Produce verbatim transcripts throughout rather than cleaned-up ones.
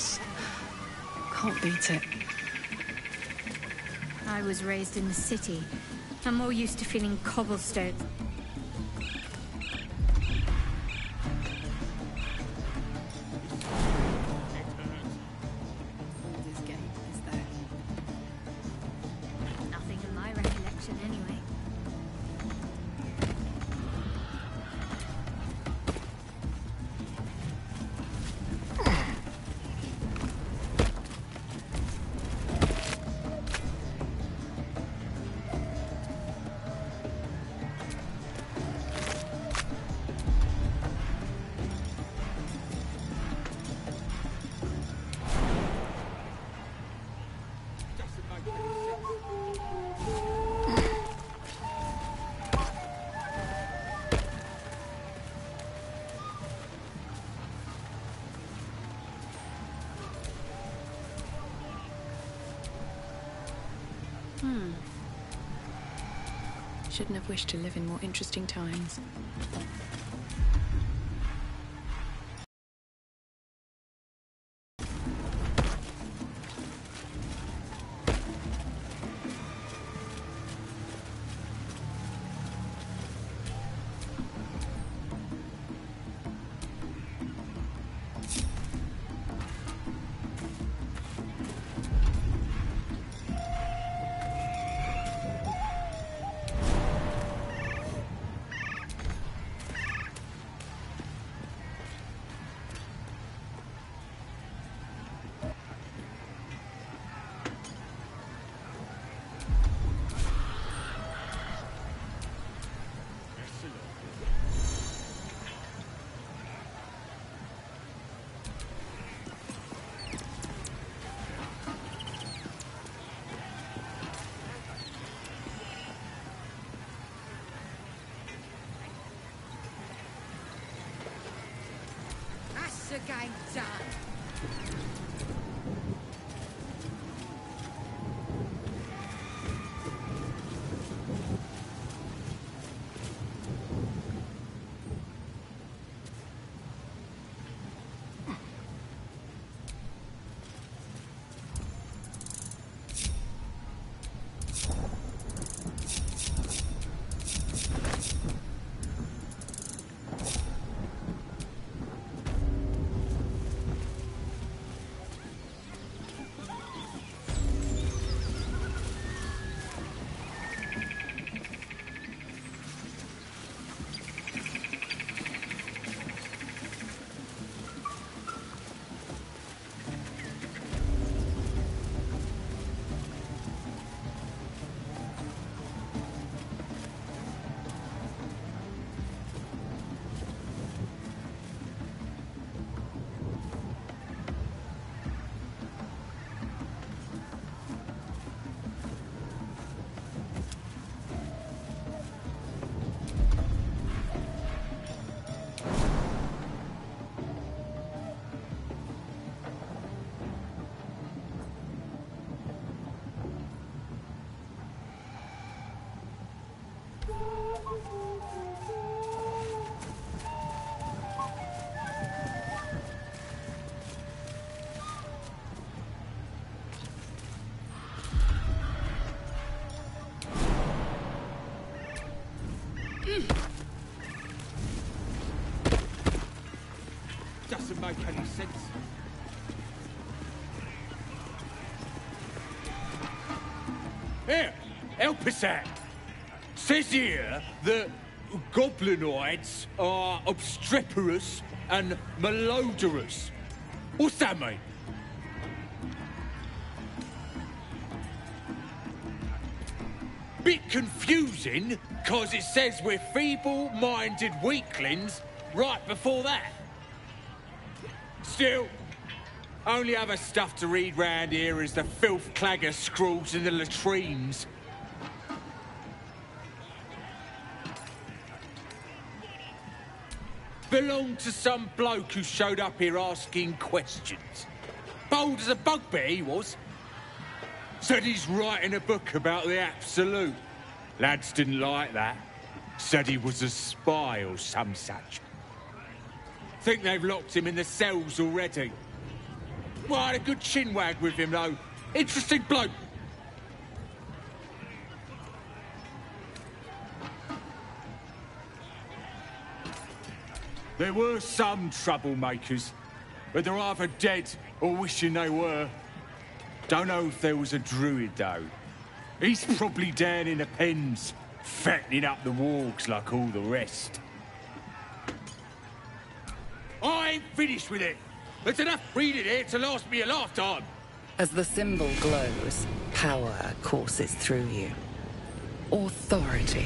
house. Can't beat it. I was raised in the city. I'm more used to feeling cobblestones. Nothing in my recollection, anyway. Hmm. Shouldn't have wished to live in more interesting times. Again done. Doesn't make any sense. Here, help us out. Says here that goblinoids are obstreperous and malodorous. What's that mean? Bit confusing, cause it says we're feeble-minded weaklings right before that. Still, only other stuff to read round here is the filth clagger scrawls in the latrines. Belonged to some bloke who showed up here asking questions. Bold as a bugbear he was. Said he's writing a book about the Absolute. Lads didn't like that. Said he was a spy or some such. Think they've locked him in the cells already. Well, I had a good chinwag with him, though. Interesting bloke. There were some troublemakers, but they're either dead or wishing they were. Don't know if there was a druid, though. He's probably down in the pens, fattening up the wargs like all the rest. I ain't finished with it. There's enough breeding here to last me a lifetime. As the symbol glows, power courses through you. Authority.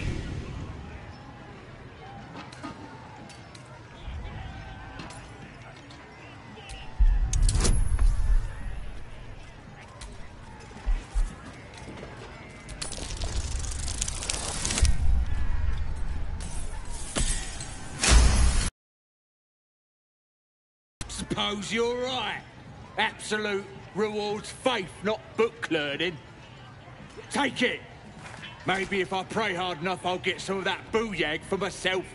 Suppose you're right. Absolute rewards faith, not book learning. Take it. Maybe if I pray hard enough, I'll get some of that booyag for myself.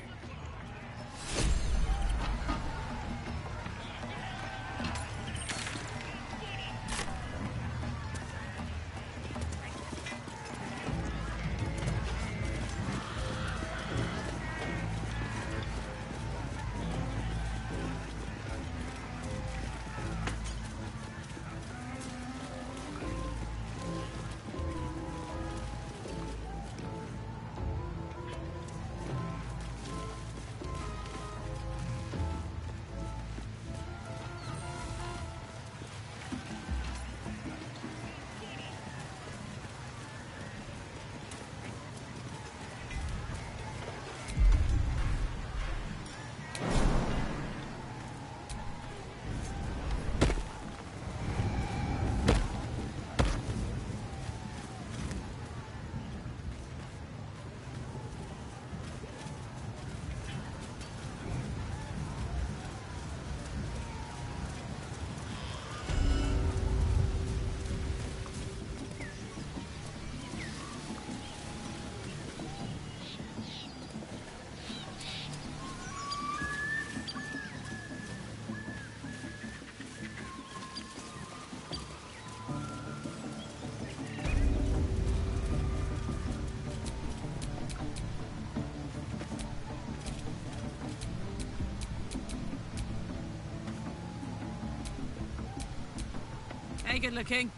Hey, good looking.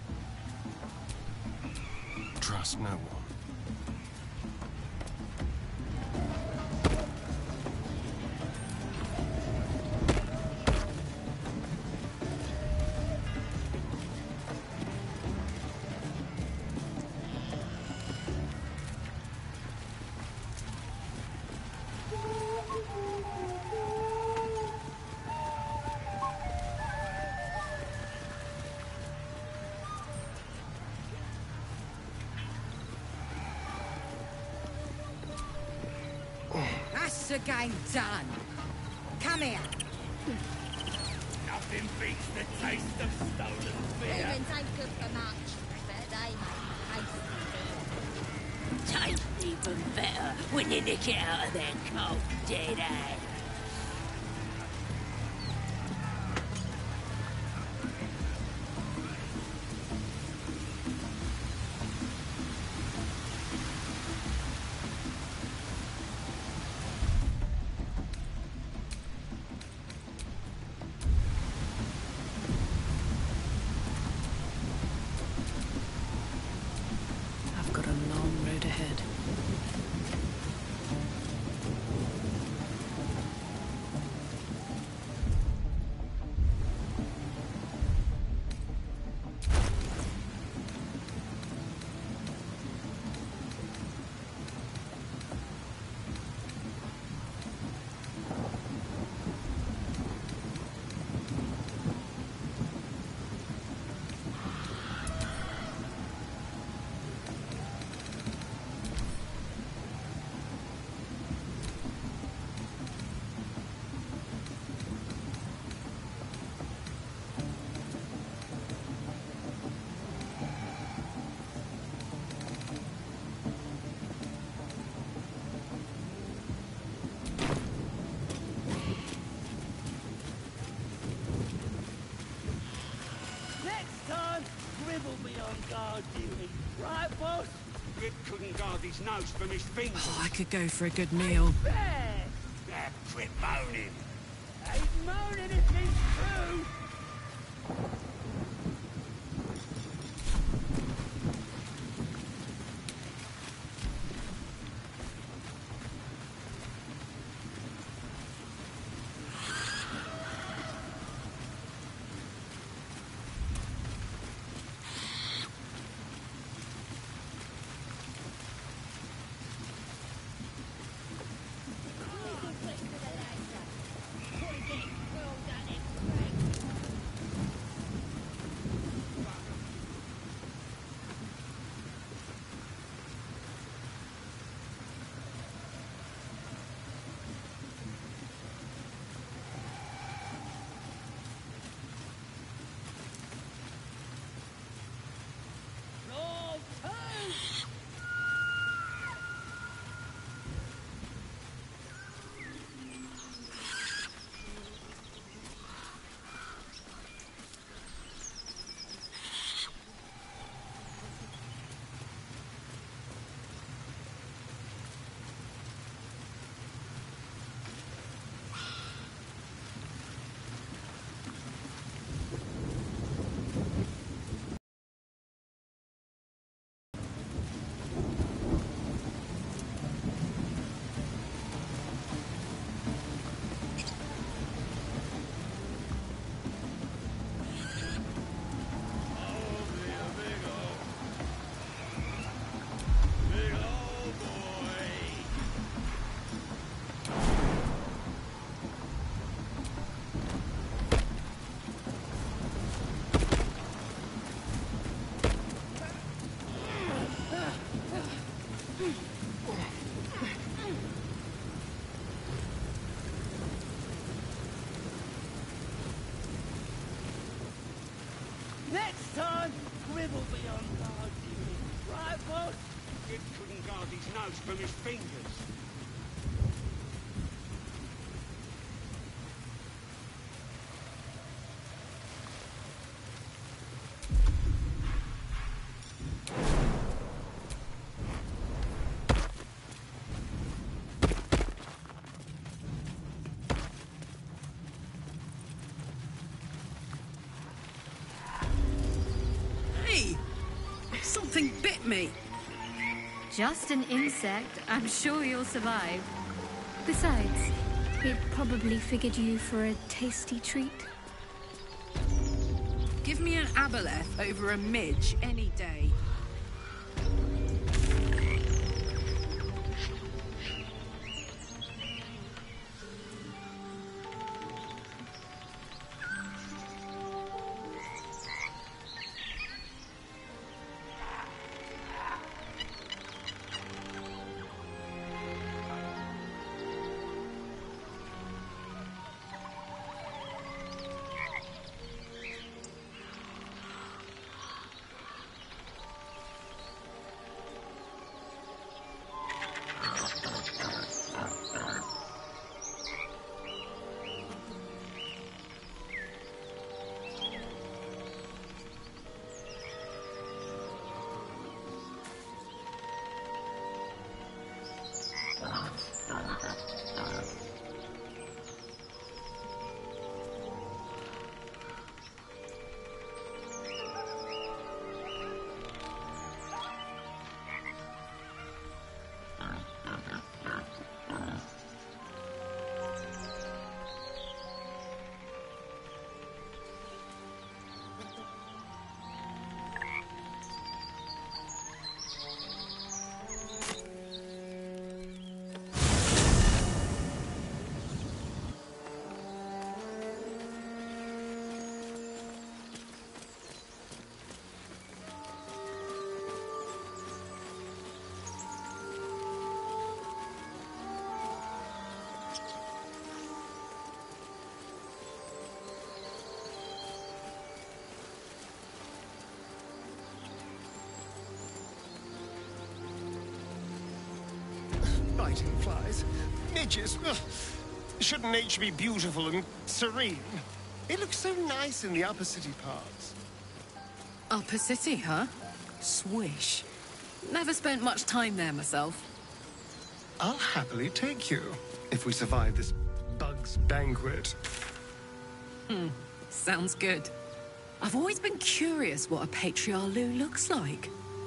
Trust no one. That's the game done. Come here. Nothing beats the taste of stolen beer. Living ain't good for much, but they make taste beer. Tastes even better when you nick it out of their cold, dead hands. I've got a long road ahead. Grip couldn't guard his nose from his fingers. Oh, I could go for a good meal. That Grip moaning. He's moaning if it's true. Next time, Grib will be on guard. Right, boss? Grip couldn't guard his nose from his fingers. Hey! Something bit me. Just an insect. I'm sure you'll survive. Besides, it probably figured you for a tasty treat. Give me an aboleth over a midge any day. Biting flies. Midges. Ugh. Shouldn't nature be beautiful and serene? It looks so nice in the upper city parts. Upper City, huh? Swish. Never spent much time there myself. I'll happily take you, if we survive this bug's banquet. Hmm, sounds good. I've always been curious what a Patriarlu looks like.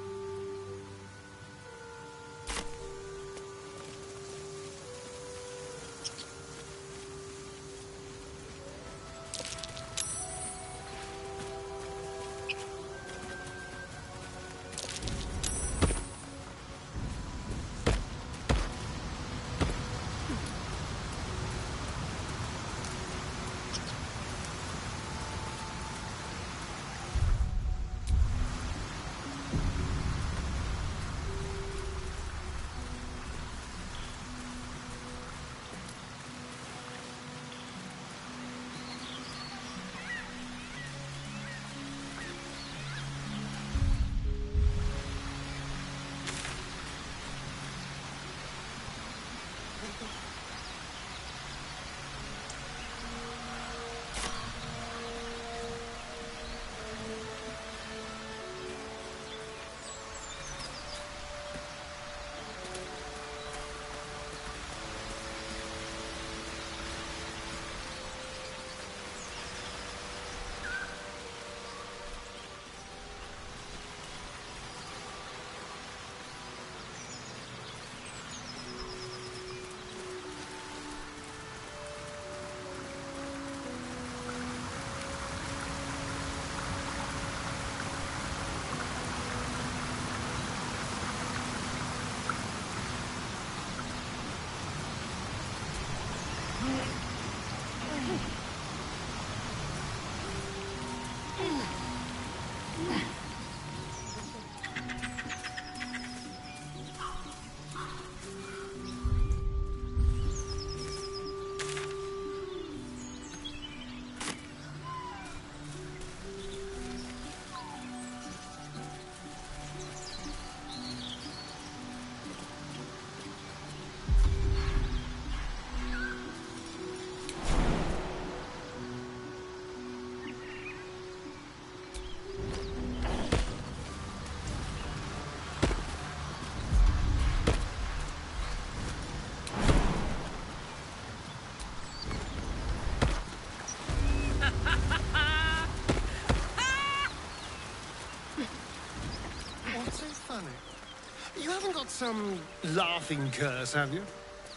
You haven't got some laughing curse, have you?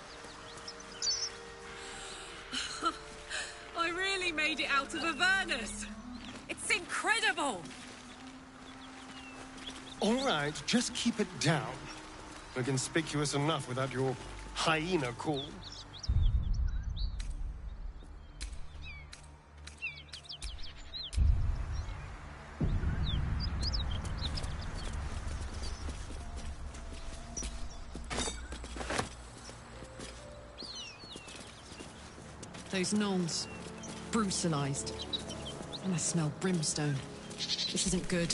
I really made it out of Avernus! It's incredible! All right, just keep it down. We're conspicuous enough without your hyena call. Those gnolls. Brutalized. And I smell brimstone. This isn't good.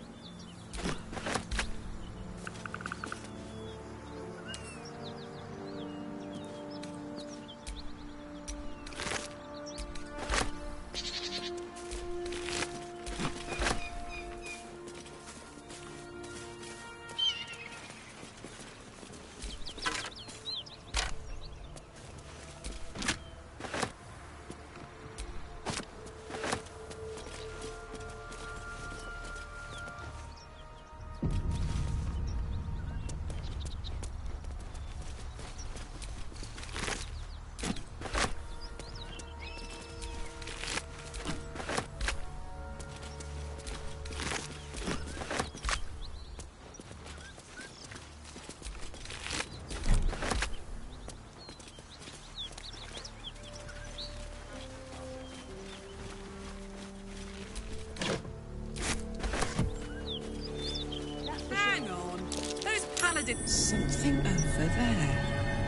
Something over there.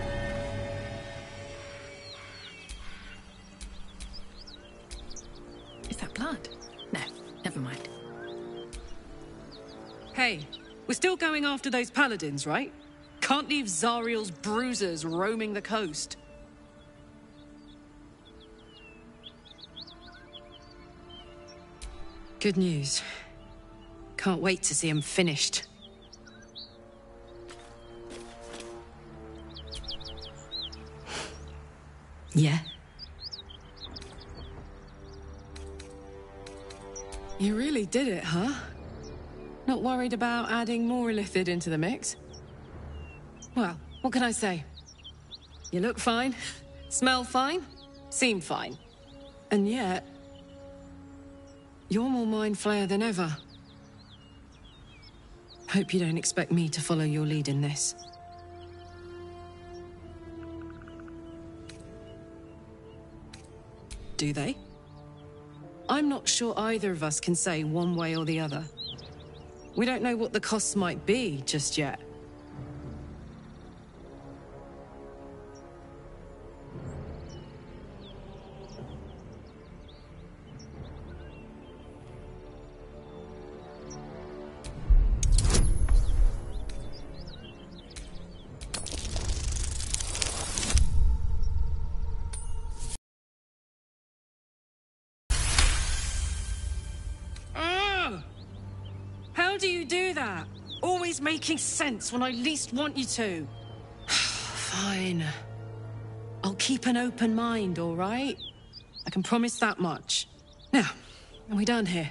Is that blood? No, never mind. Hey, we're still going after those paladins, right? Can't leave Zariel's bruisers roaming the coast. Good news. Can't wait to see him finished. Yeah? You really did it, huh? Not worried about adding more Illithid into the mix? Well, what can I say? You look fine, smell fine, seem fine. And yet, you're more Mind Flayer than ever. Hope you don't expect me to follow your lead in this. Do they? I'm not sure either of us can say one way or the other. We don't know what the costs might be just yet. How do you do that? Always making sense when I least want you to. Fine. I'll keep an open mind, all right? I can promise that much. Now, are we done here?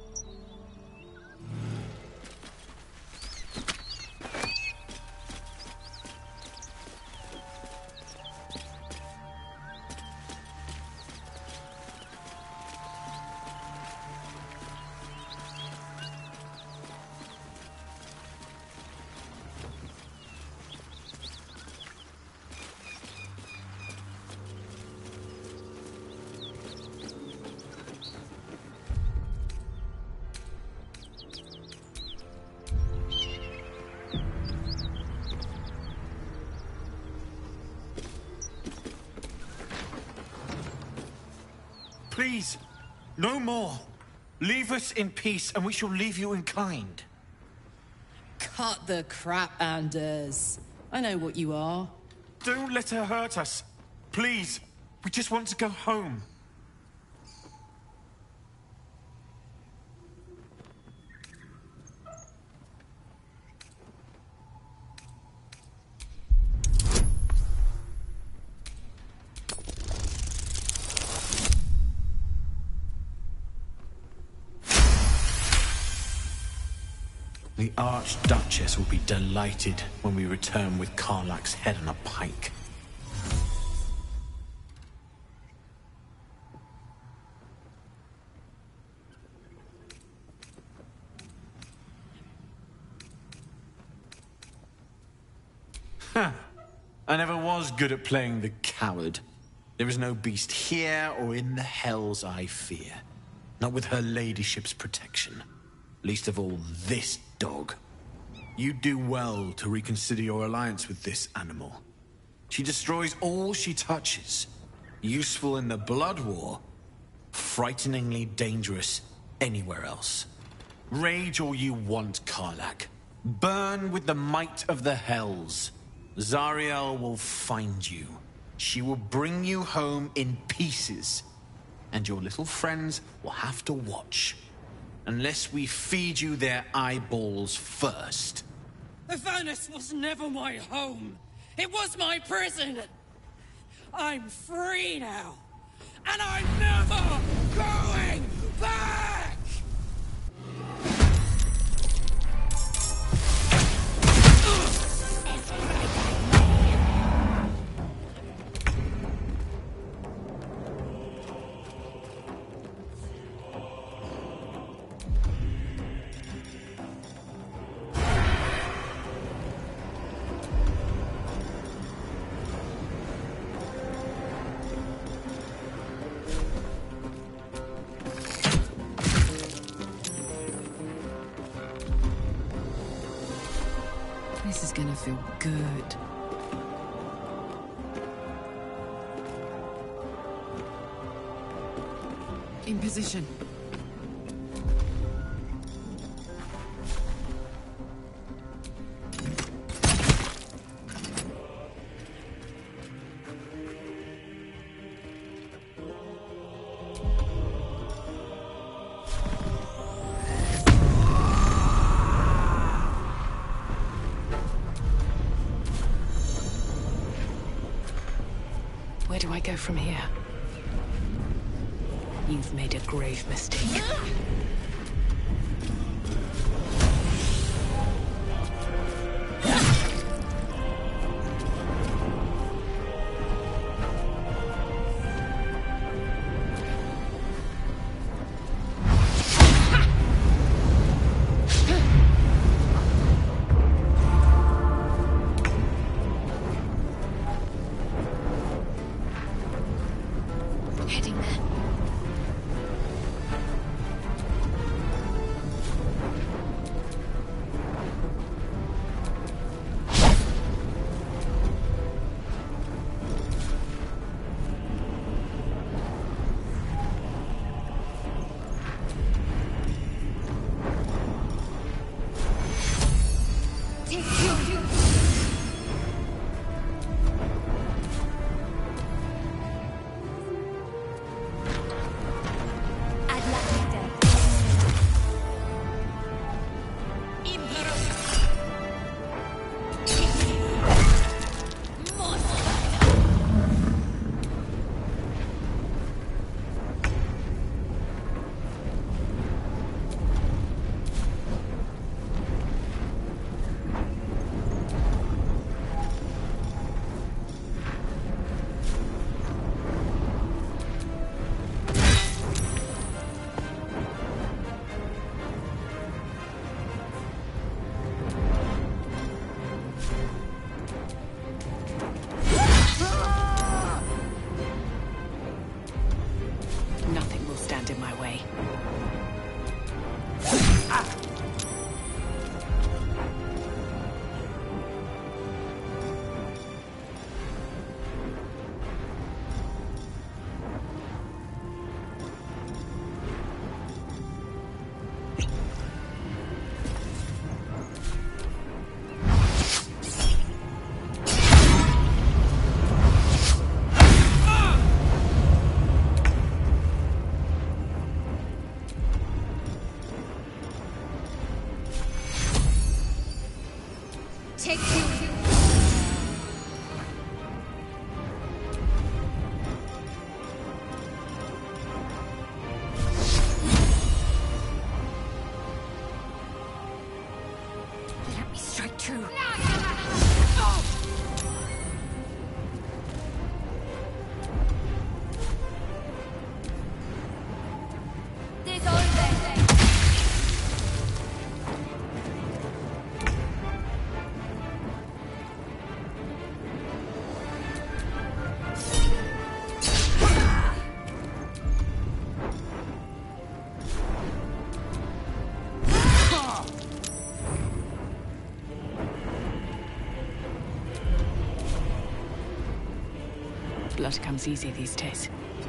Please, no more. Leave us in peace, and we shall leave you in kind. Cut the crap, Anders. I know what you are. Don't let her hurt us. Please, we just want to go home. The Archduchess will be delighted when we return with Karlach's head on a pike. Huh. I never was good at playing the coward. There is no beast here or in the hells I fear. Not with her ladyship's protection. Least of all this dog. You do well to reconsider your alliance with this animal. She destroys all she touches. Useful in the blood war. Frighteningly dangerous anywhere else. Rage all you want, Karlach. Burn with the might of the hells. Zariel will find you. She will bring you home in pieces. And your little friends will have to watch. Unless we feed you their eyeballs first. Avernus was never my home. It was my prison. I'm free now. And I'm never going back! This is gonna feel good. In position. Where do I go from here? You've made a grave mistake. Heading there. Nothing will stand in my way. Take you. Let me strike true. Blood comes easy these days.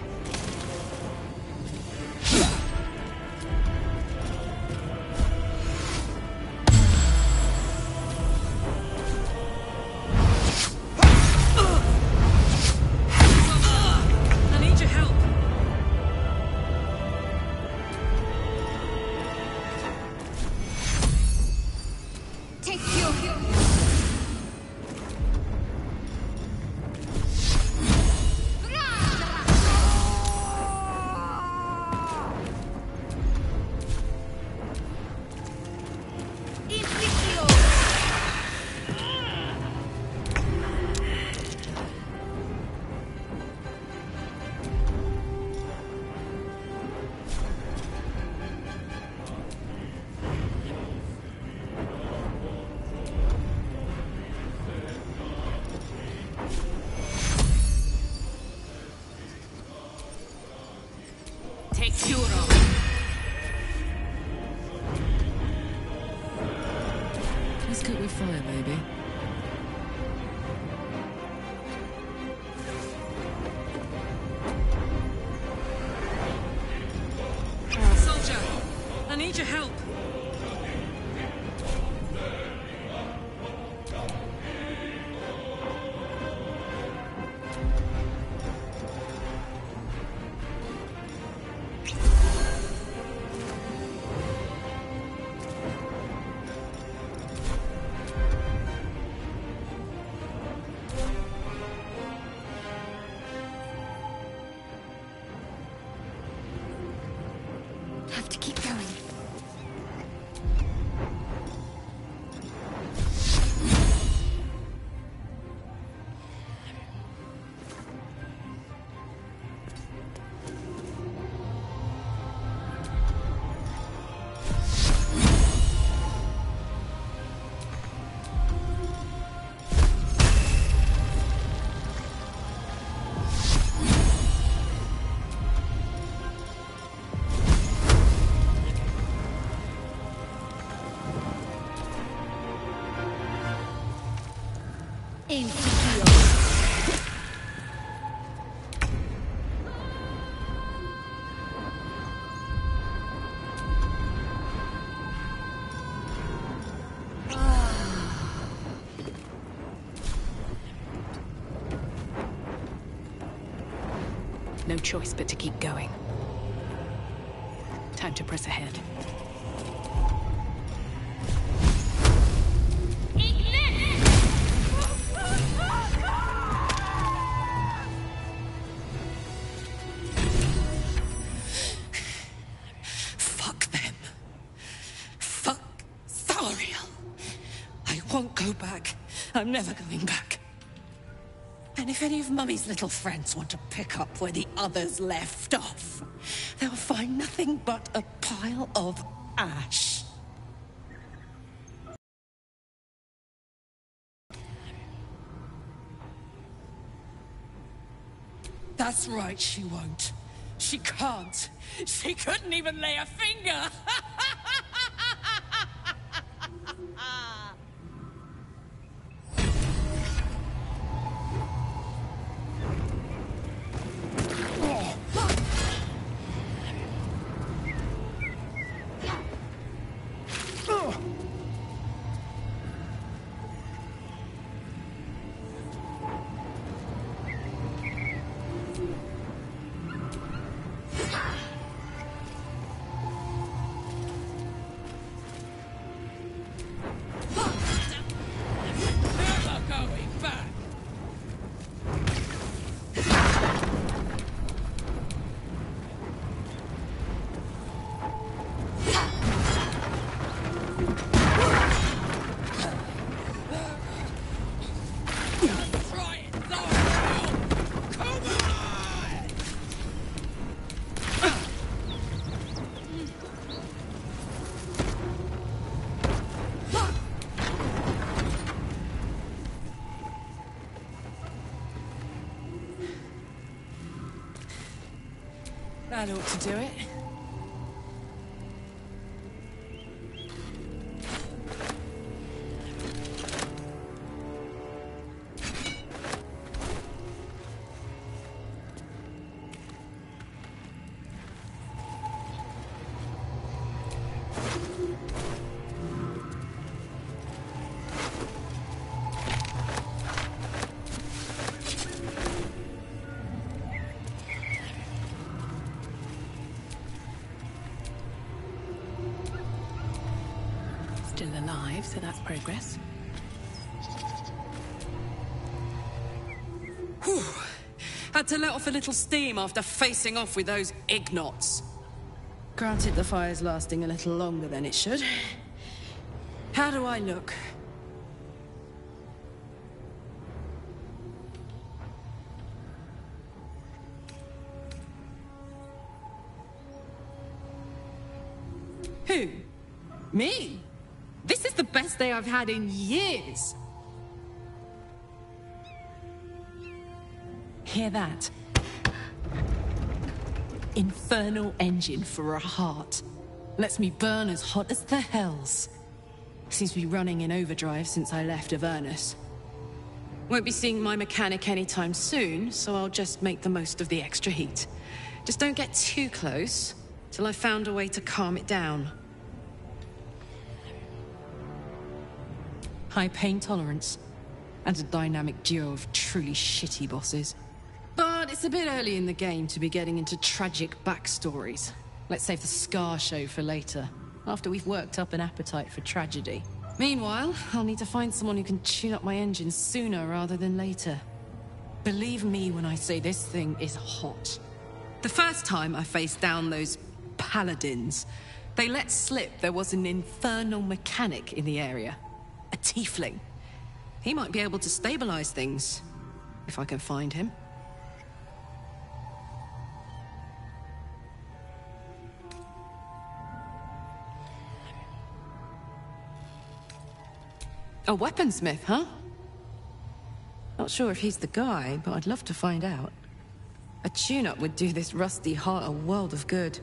I need your help. Take you. Take Euro. Let's cook with fire, baby. Soldier, I need your help. insecure. No choice but to keep going. Time to press ahead. Fuck them. Fuck Thariel. I won't go back. I'm never going back. And if any of Mummy's little friends want to pick up where the others left off, they'll find nothing but a pile of ash. That's right, she won't. She can't. She couldn't even lay a finger. That ought to do it. Still alive, so that's progress. Whew. Had to let off a little steam after facing off with those Ignots. Granted, the fire's lasting a little longer than it should. How do I look? Who? Me? This is the best day I've had in years. Hear that? Infernal engine for a heart. Lets me burn as hot as the hells. Seems to be running in overdrive since I left Avernus. Won't be seeing my mechanic anytime soon, so I'll just make the most of the extra heat. Just don't get too close, till I've found a way to calm it down. High pain tolerance, and a dynamic duo of truly shitty bosses. But it's a bit early in the game to be getting into tragic backstories. Let's save the Scar show for later, after we've worked up an appetite for tragedy. Meanwhile, I'll need to find someone who can tune up my engine sooner rather than later. Believe me when I say this thing is hot. The first time I faced down those paladins, they let slip there was an infernal mechanic in the area. A tiefling. He might be able to stabilize things, if I can find him. A weaponsmith, huh? Not sure if he's the guy, but I'd love to find out. A tune-up would do this rusty heart a world of good.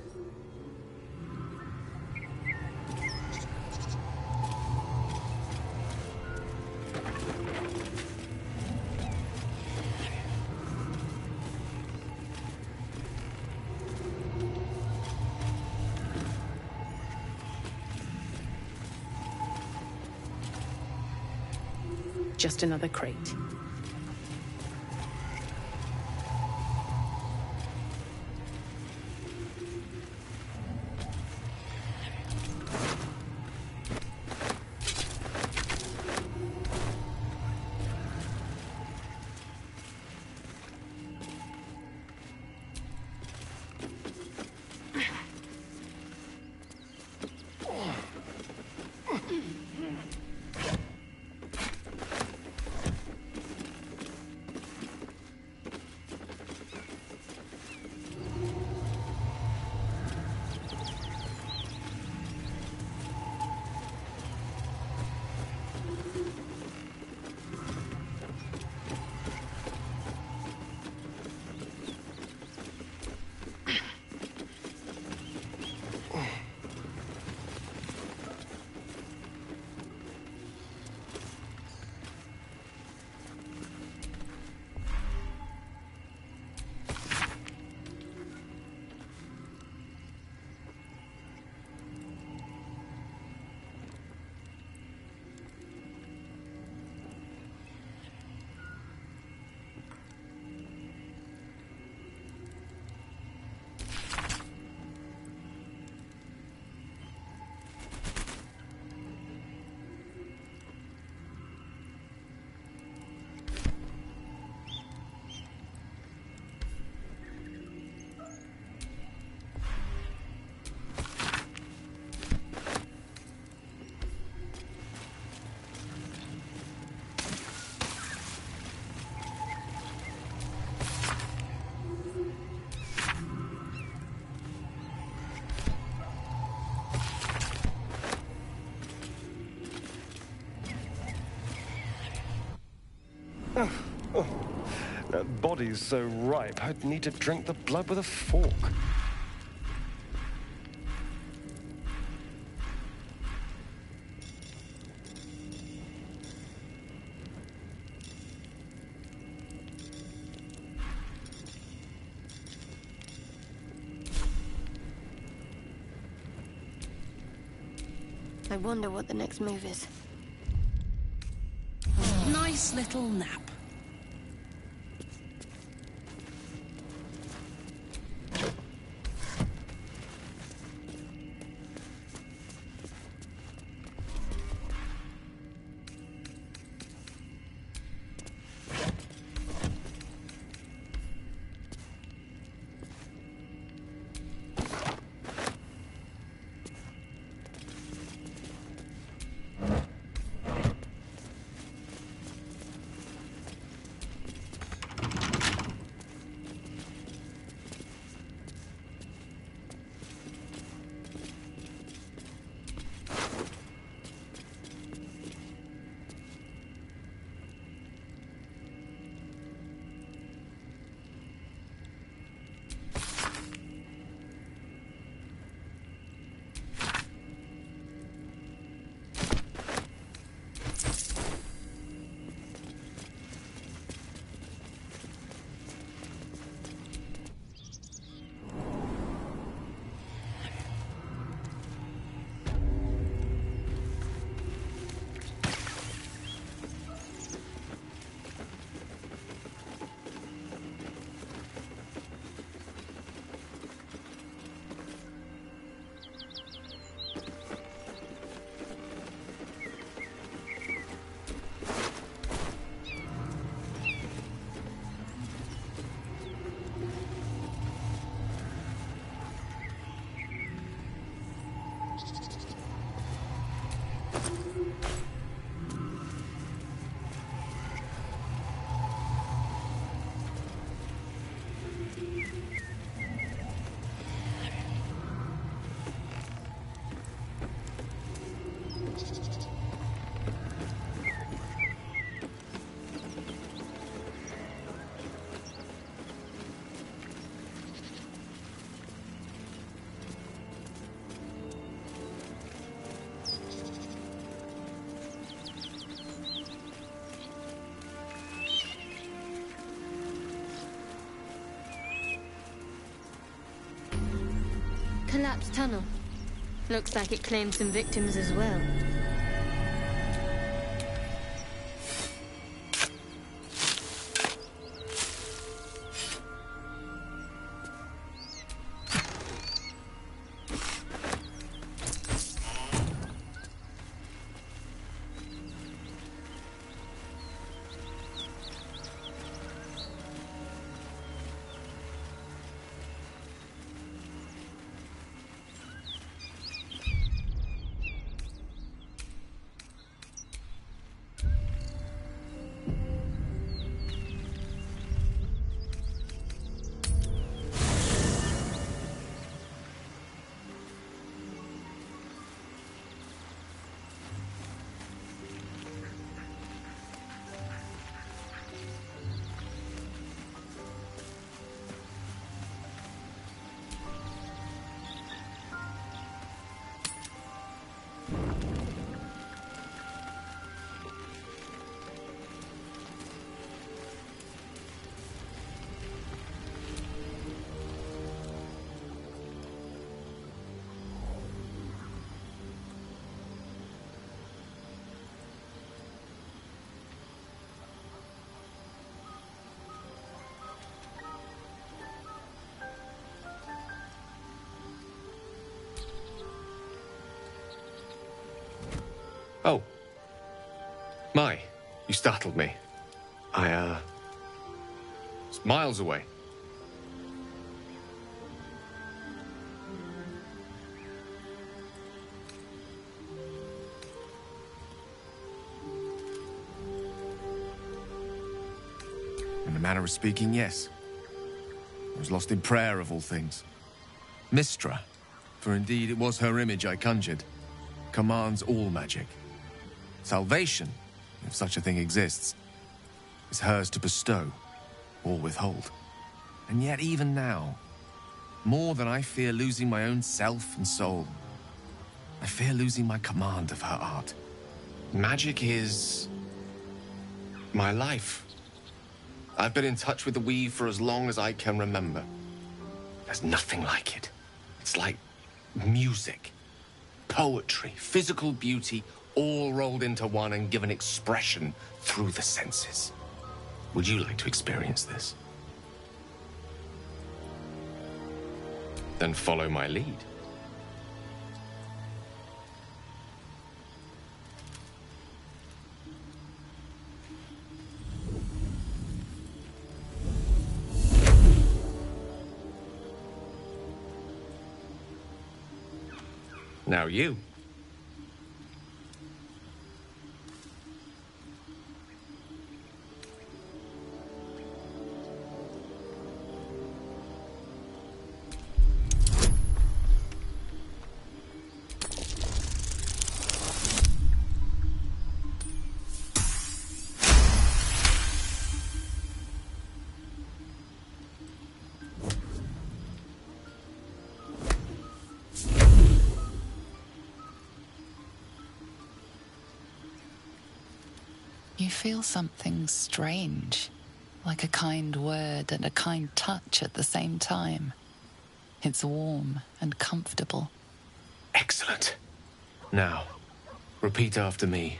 Just another crate. Oh, oh, that body's so ripe, I'd need to drink the blood with a fork. I wonder what the next move is. Nice little nap. Collapsed tunnel. Looks like it claimed some victims as well. Oh. My, you startled me. I, uh... was miles away. In a manner of speaking, yes. I was lost in prayer of all things. Mystra, for indeed it was her image I conjured, commands all magic. Salvation, if such a thing exists, is hers to bestow or withhold. And yet even now, more than I fear losing my own self and soul, I fear losing my command of her art. Magic is... my life. I've been in touch with the weave for as long as I can remember. There's nothing like it. It's like music, poetry, physical beauty, all rolled into one and given expression through the senses. Would you like to experience this? Then follow my lead. Now you. You feel something strange, like a kind word and a kind touch at the same time. It's warm and comfortable. Excellent. Now, repeat after me.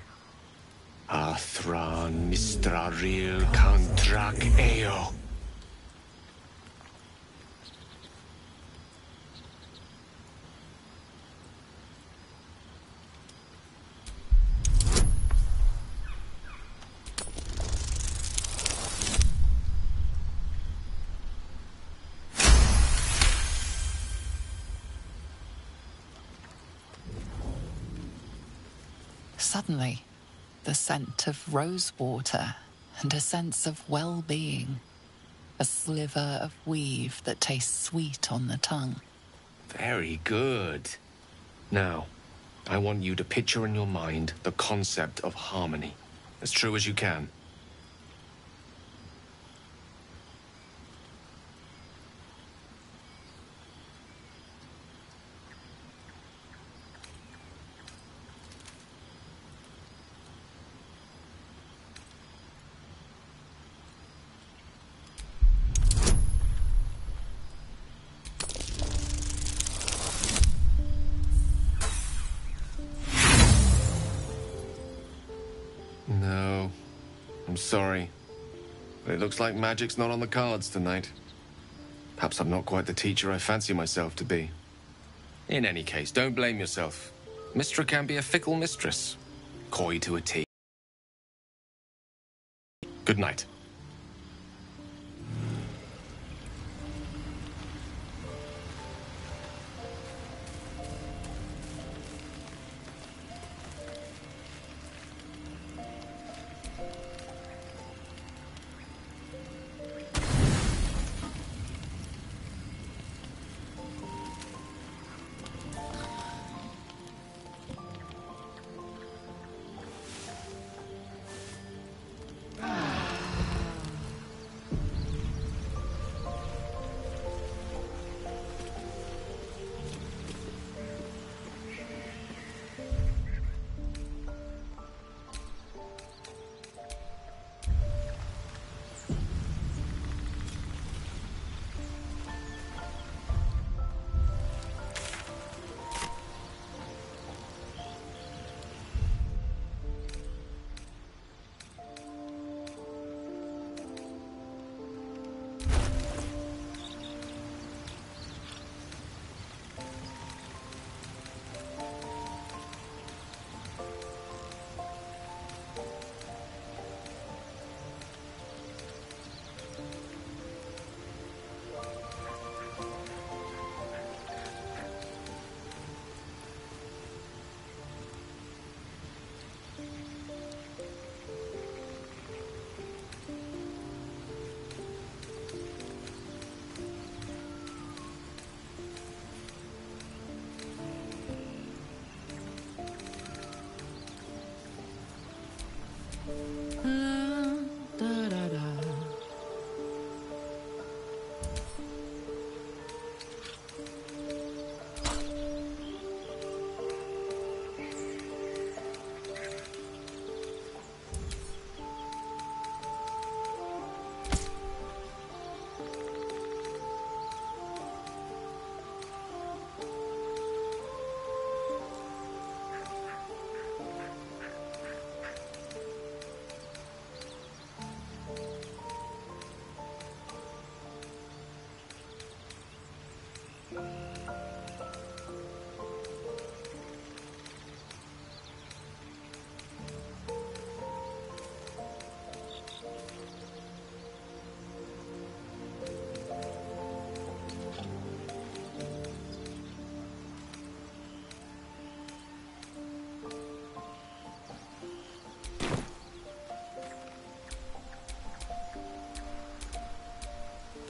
Athran Mistraril Kantrak Eo. Suddenly, the scent of rose water and a sense of well-being. A sliver of weave that tastes sweet on the tongue. Very good. Now, I want you to picture in your mind the concept of harmony, as true as you can. No, I'm sorry, but it looks like magic's not on the cards tonight. Perhaps I'm not quite the teacher I fancy myself to be. In any case, don't blame yourself. Mystra can be a fickle mistress, coy to a T. Good night.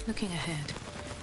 Looking ahead.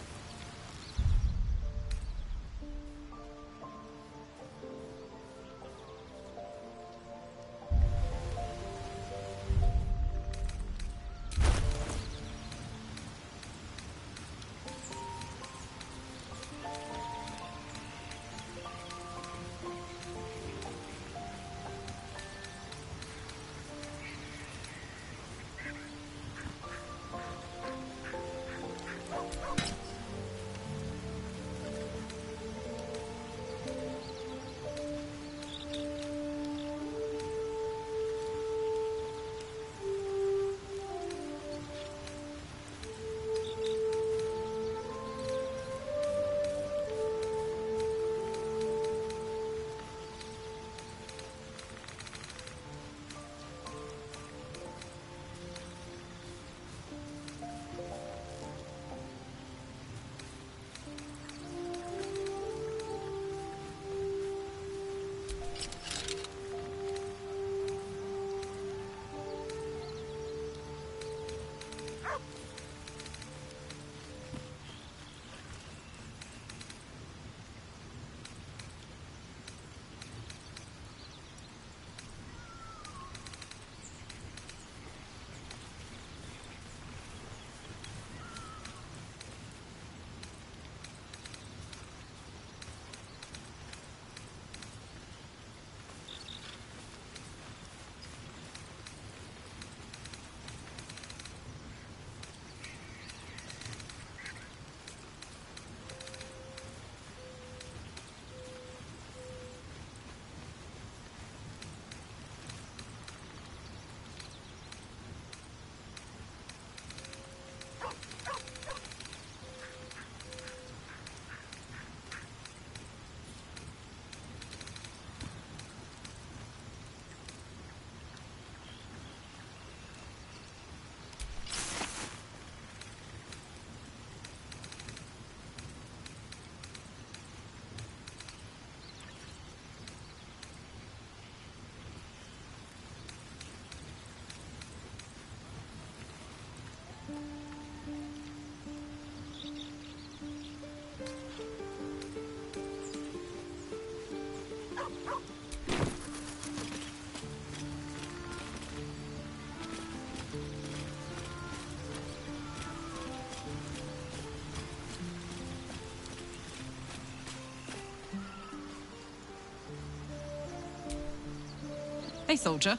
Hey, soldier.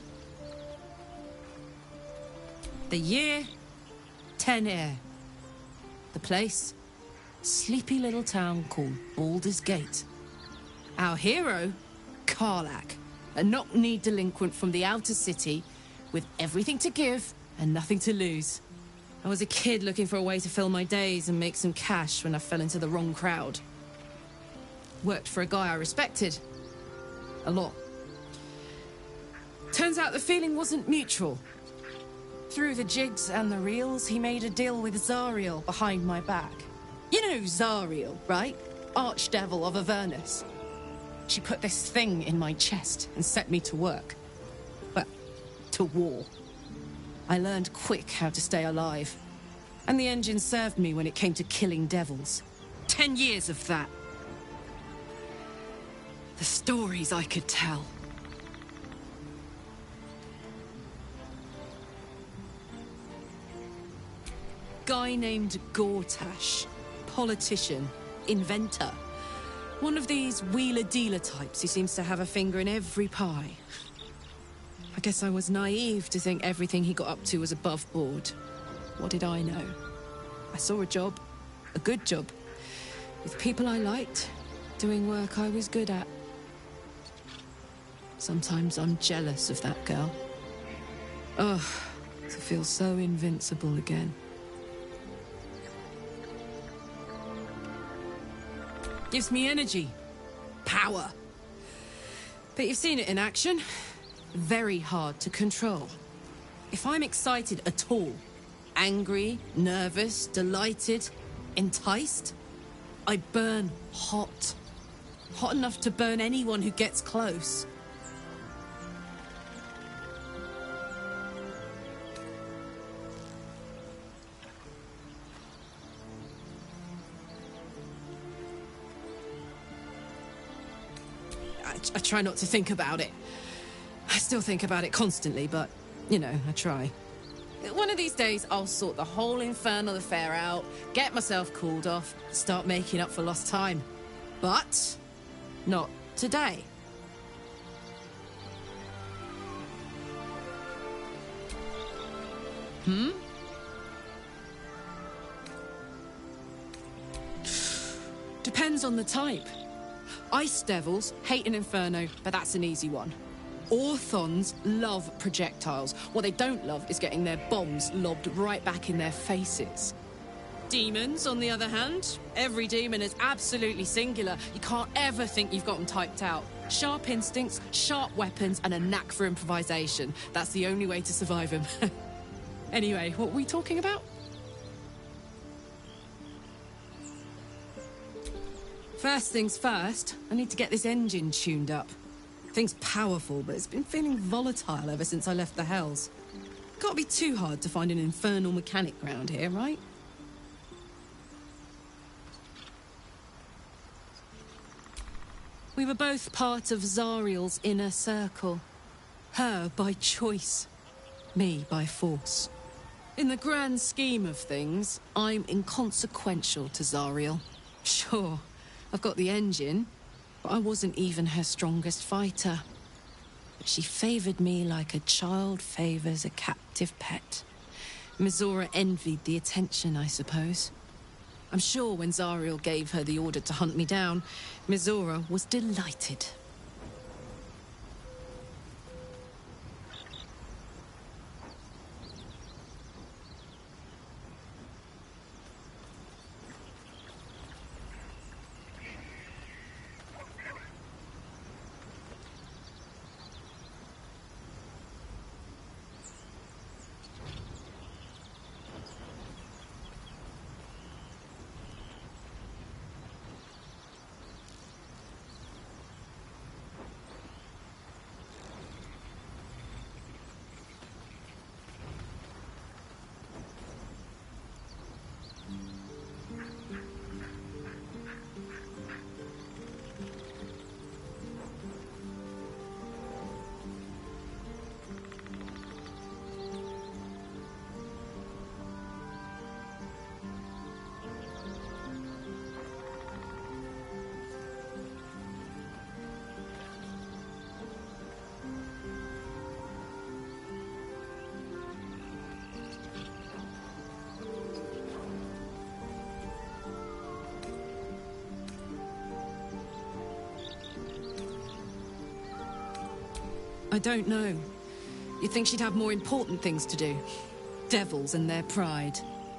The year, Ten-Air. The place, sleepy little town called Baldur's Gate. Our hero, Karlach, a knock-kneed delinquent from the outer city with everything to give and nothing to lose. I was a kid looking for a way to fill my days and make some cash when I fell into the wrong crowd. Worked for a guy I respected. A lot. Turns out the feeling wasn't mutual. Through the jigs and the reels, he made a deal with Zariel behind my back. You know Zariel, right? Archdevil of Avernus. She put this thing in my chest and set me to work. Well, to war. I learned quick how to stay alive. And the engine served me when it came to killing devils. Ten years of that. The stories I could tell. Guy named Gortash. Politician. Inventor. One of these wheeler-dealer types who seems to have a finger in every pie. I guess I was naive to think everything he got up to was above board. What did I know? I saw a job. A good job. With people I liked. Doing work I was good at. Sometimes I'm jealous of that girl. Ugh. To feel so invincible again. Gives me energy. Power. But you've seen it in action. Very hard to control. If I'm excited at all, angry, nervous, delighted, enticed, I burn hot. Hot enough to burn anyone who gets close. I, I try not to think about it. I still think about it constantly, but, you know, I try. One of these days, I'll sort the whole infernal affair out, get myself cooled off, start making up for lost time. But not today. Hmm? Depends on the type. Ice devils hate an inferno, but that's an easy one. Orthons love projectiles. What they don't love is getting their bombs lobbed right back in their faces. Demons, on the other hand, every demon is absolutely singular. You can't ever think you've got them typed out. Sharp instincts, sharp weapons, and a knack for improvisation. That's the only way to survive them. Anyway, what were we talking about? First things first, I need to get this engine tuned up. Thing's powerful, but it's been feeling volatile ever since I left the Hells. Can't be too hard to find an infernal mechanic round here, right? We were both part of Zariel's inner circle. Her by choice, me by force. In the grand scheme of things, I'm inconsequential to Zariel. Sure, I've got the engine, but I wasn't even her strongest fighter. But she favored me like a child favors a captive pet. Mizora envied the attention, I suppose. I'm sure when Zariel gave her the order to hunt me down, Mizora was delighted. I don't know. You'd think she'd have more important things to do. Devils and their pride.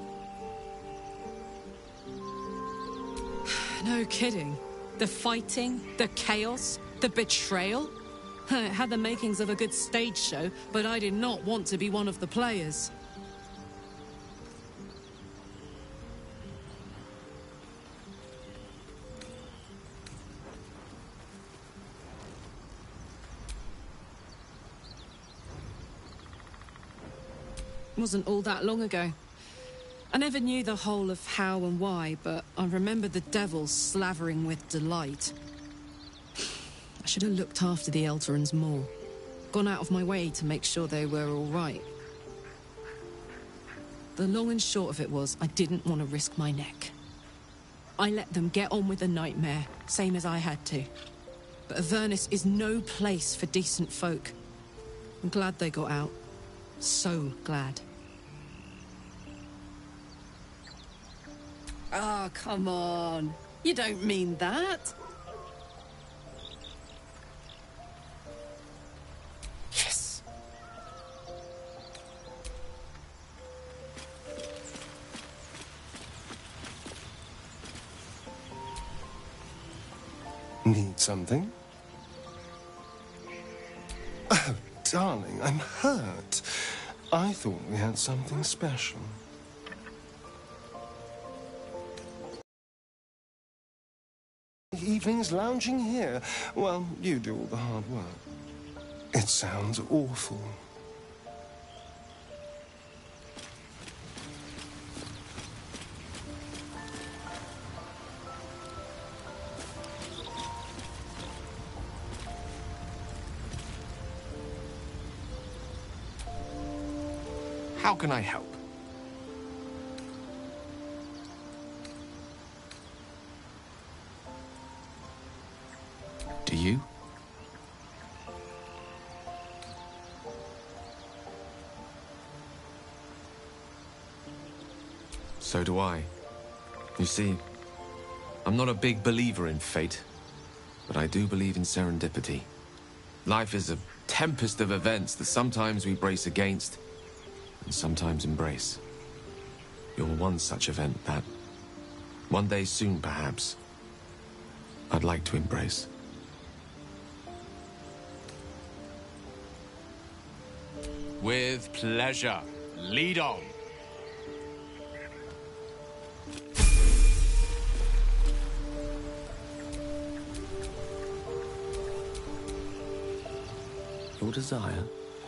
No kidding. The fighting, the chaos, the betrayal. It had the makings of a good stage show, but I did not want to be one of the players. Wasn't all that long ago. I never knew the whole of how and why, but I remember the devils slavering with delight. I should have looked after the Elturons more. Gone out of my way to make sure they were all right. The long and short of it was, I didn't want to risk my neck. I let them get on with the nightmare, same as I had to. But Avernus is no place for decent folk. I'm glad they got out. So glad. Ah, oh, come on. You don't mean that. Yes. Need something? Oh, darling, I'm hurt. I thought we had something special. Evenings lounging here. Well, you do all the hard work. It sounds awful. How can I help? Do you? So do I. You see, I'm not a big believer in fate, but I do believe in serendipity. Life is a tempest of events that sometimes we brace against, and sometimes embrace. You're one such event that, one day soon perhaps, I'd like to embrace. With pleasure. Lead on. Your desire?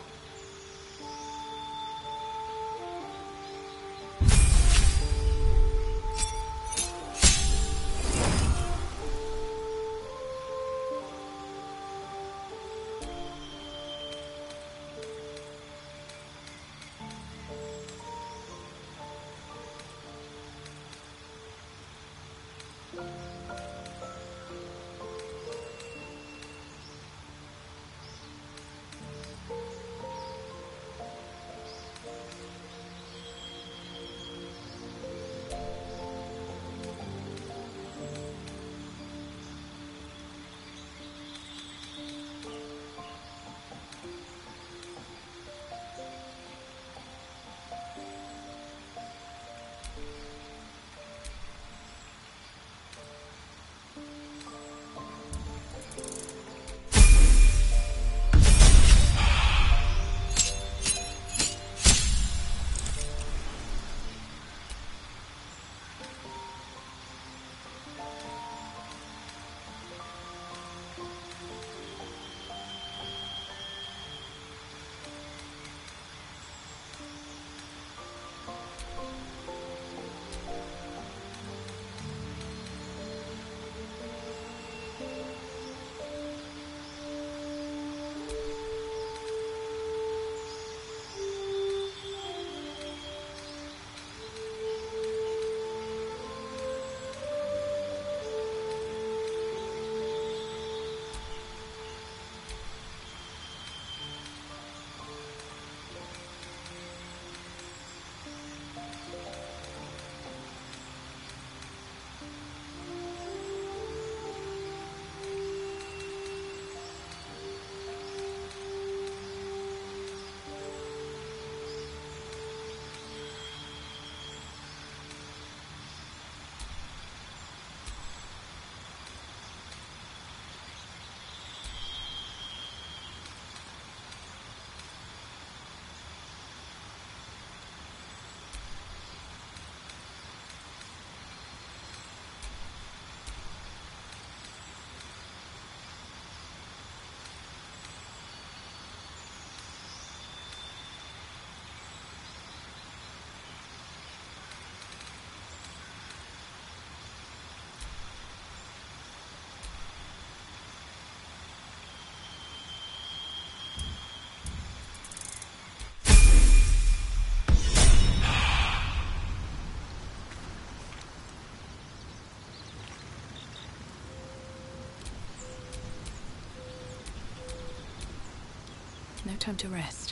No time to rest.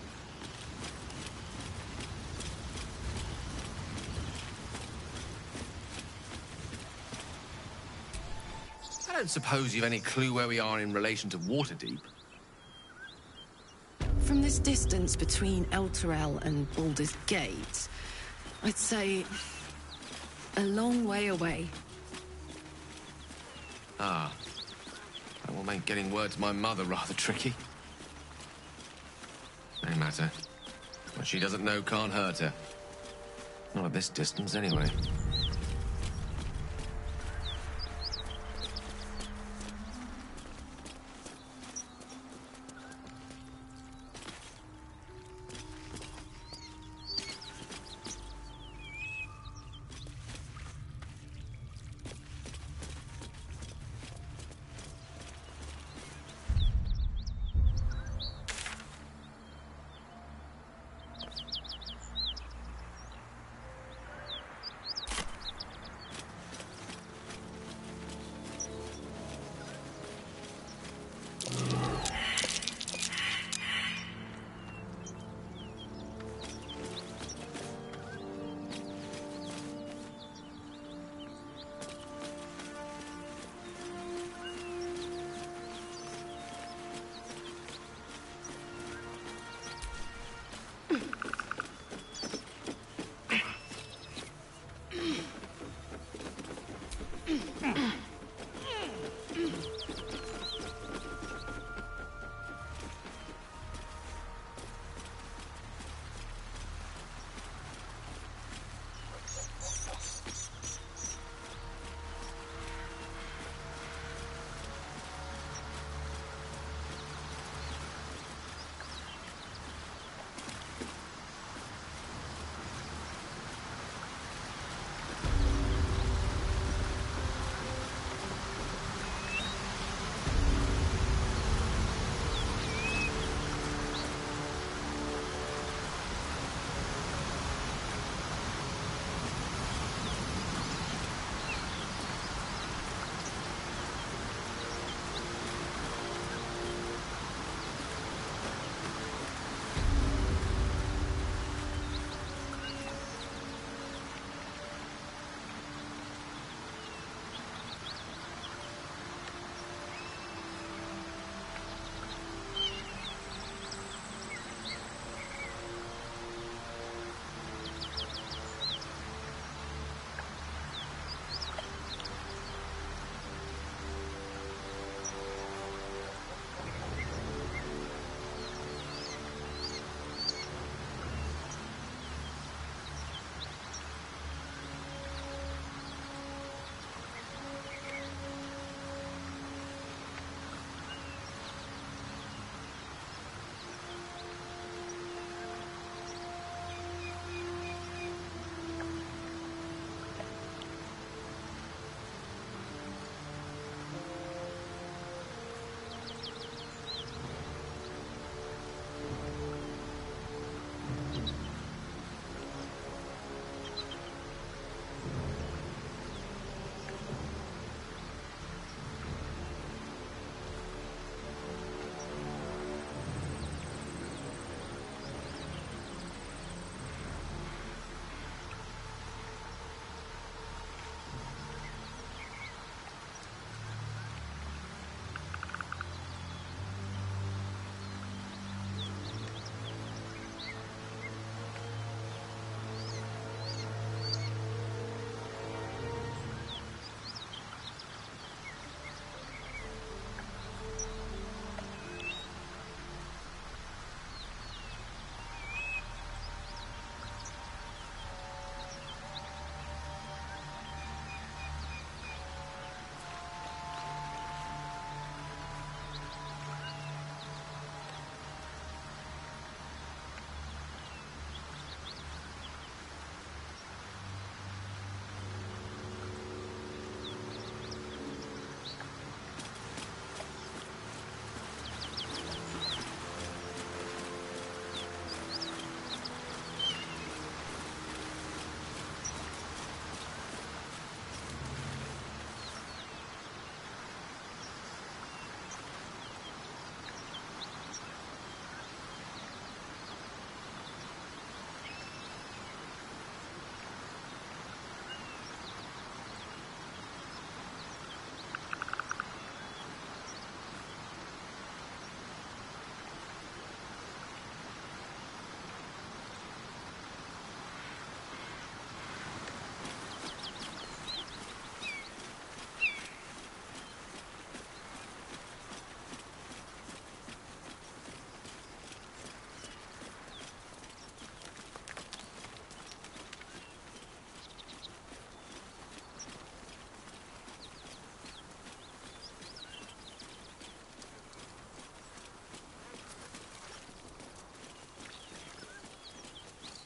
I don't suppose you've any clue where we are in relation to Waterdeep. From this distance between Elturel and Baldur's Gate, I'd say a long way away. Ah. That will make getting word to my mother rather tricky. No matter. What she doesn't know can't hurt her. Not at this distance, anyway.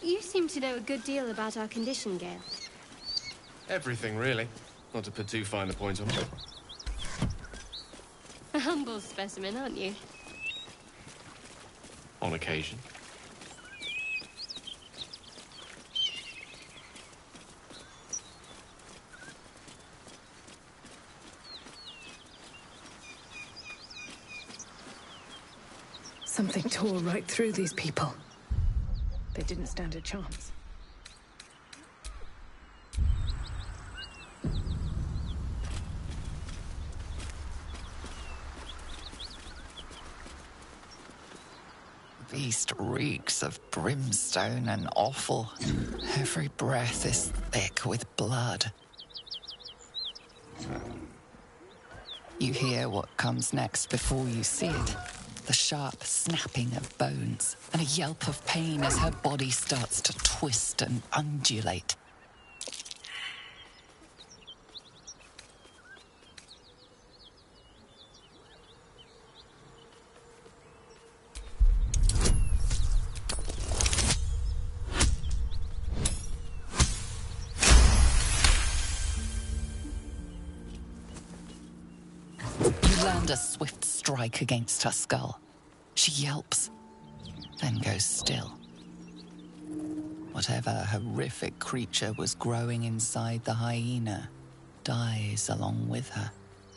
You seem to know a good deal about our condition, Gale. Everything, really. Not to put too fine a point on it. A humble specimen, aren't you? On occasion. Something tore right through these people. They didn't stand a chance. The beast reeks of brimstone and offal. Every breath is thick with blood. You hear what comes next before you see it. The sharp snapping of bones, and a yelp of pain as her body starts to twist and undulate. You land a swift strike against her skull. She yelps, then goes still. Whatever horrific creature was growing inside the hyena dies along with her.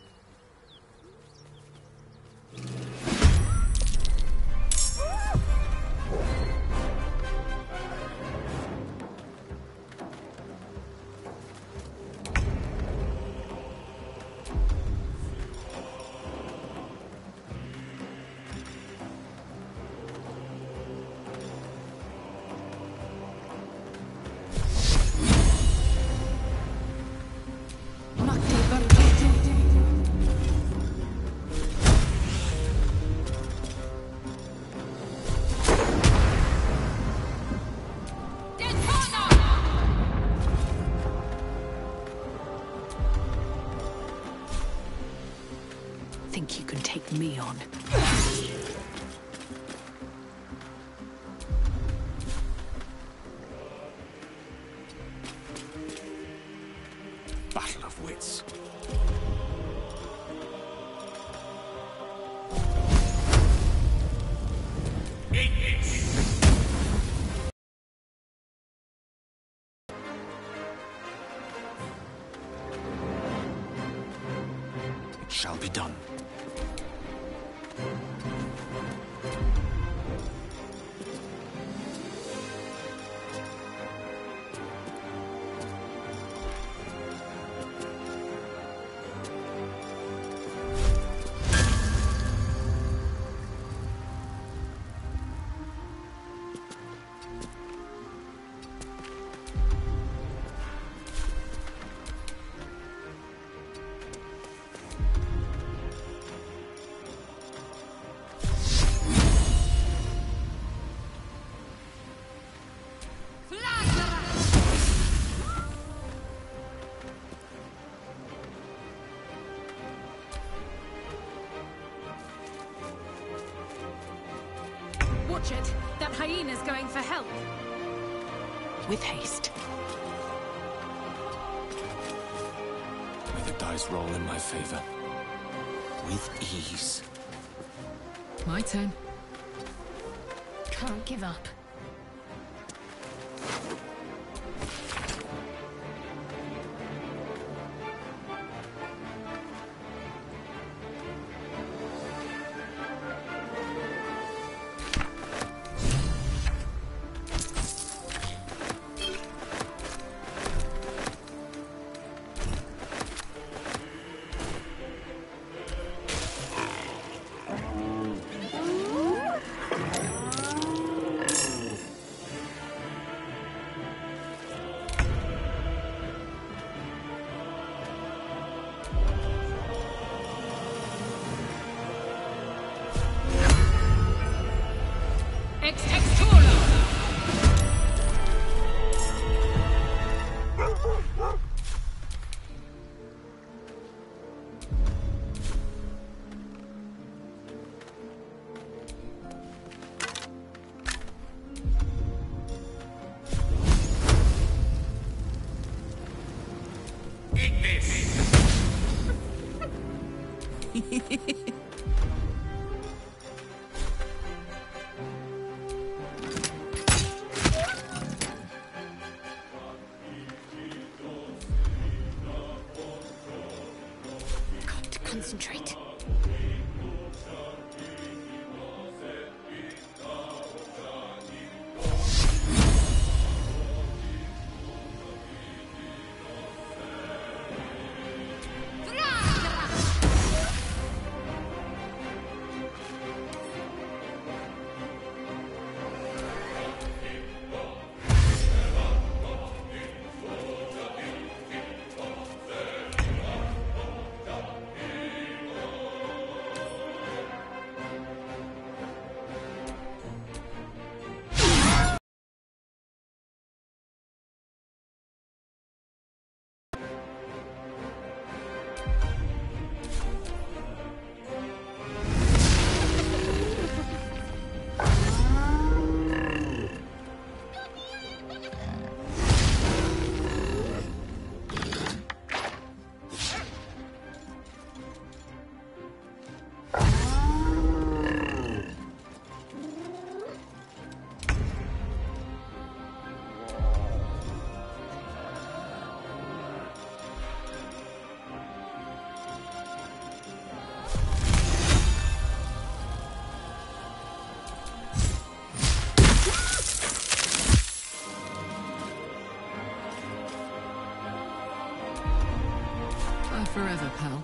Think you can take me on? Battle of wits. It shall be done. Watch it! That hyena's going for help! With haste. May the dice roll in my favor. With ease. My turn. Can't give up. Got to concentrate. Forever, pal.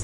this.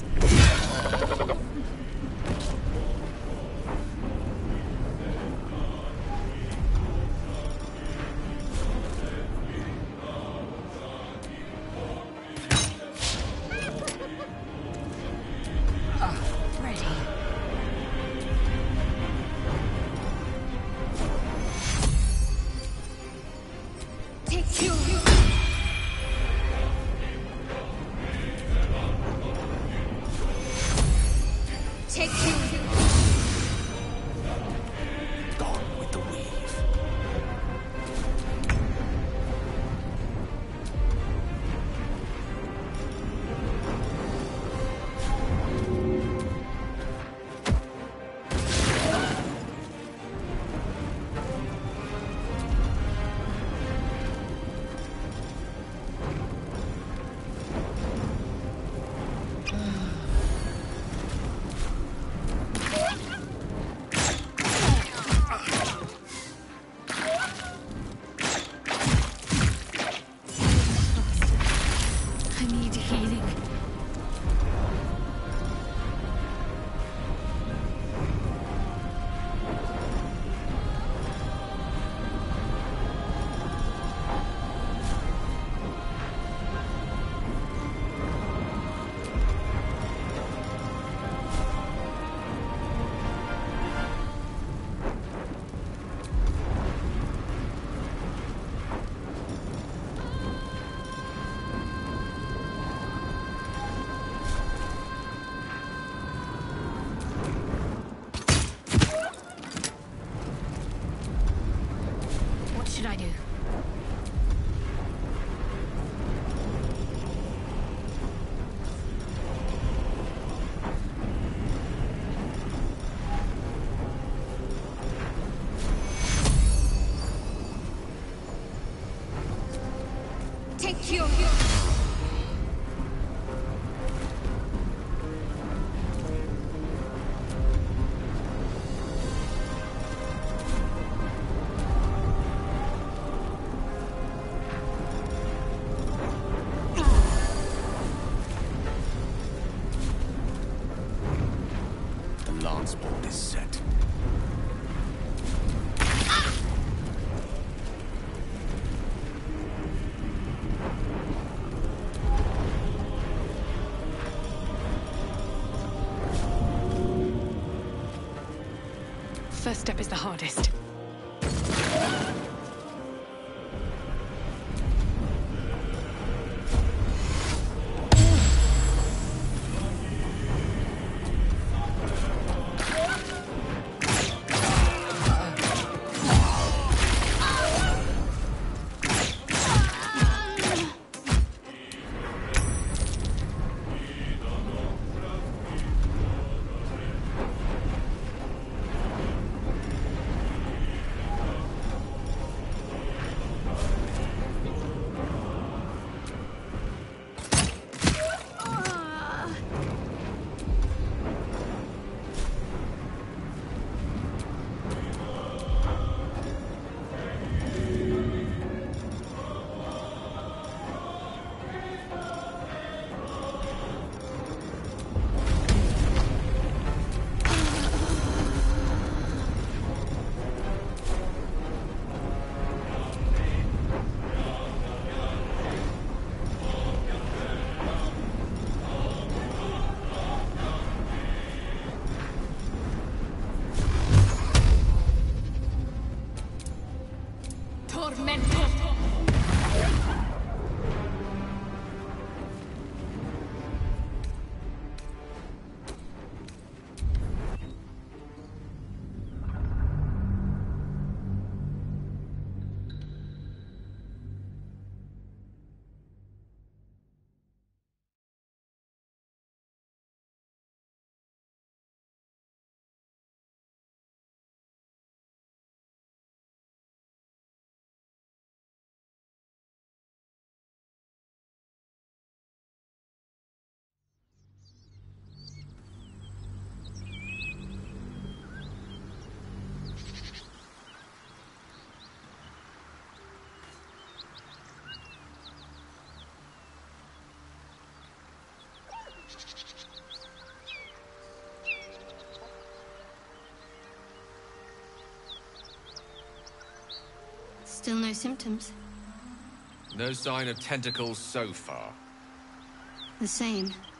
Board is set. First step is the hardest. Still no symptoms. No sign of tentacles so far. The same.